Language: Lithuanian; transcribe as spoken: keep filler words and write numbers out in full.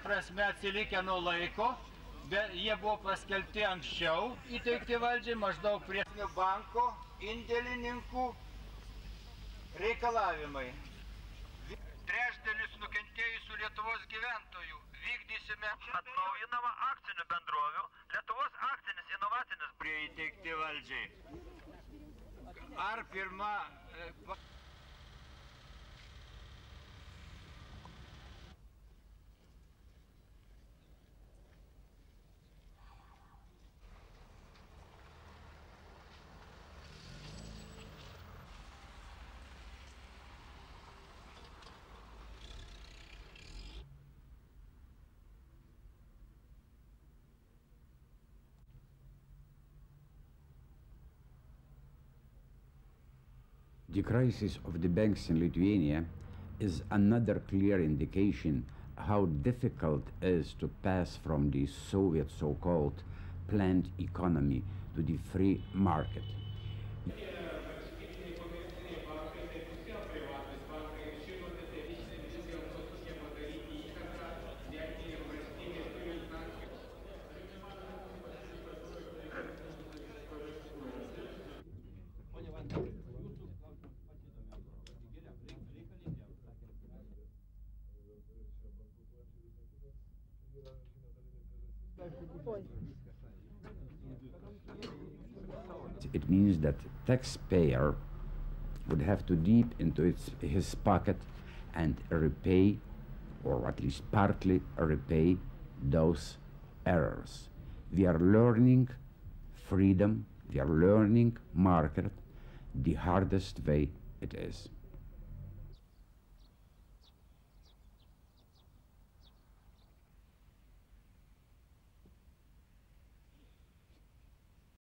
prasme atsilikę nuo laiko, bet jie buvo paskelbti anksčiau įteikti valdžiai maždaug prie banko indėlininkų reikalavimai. Trečdalis nukentėjusių Lietuvos gyventojų vykdysime atnaujinamą akcinių bendrovių Lietuvos akcinis inovacinis prie įteikti valdžiai. Ar pirma... The crisis of the banks in Lithuania is another clear indication how difficult it is to pass from the Soviet so-called planned economy to the free market. It means that taxpayer would have to deep into its, his pocket and repay, or at least partly repay, those errors. We are learning freedom, we are learning market the hardest way it is.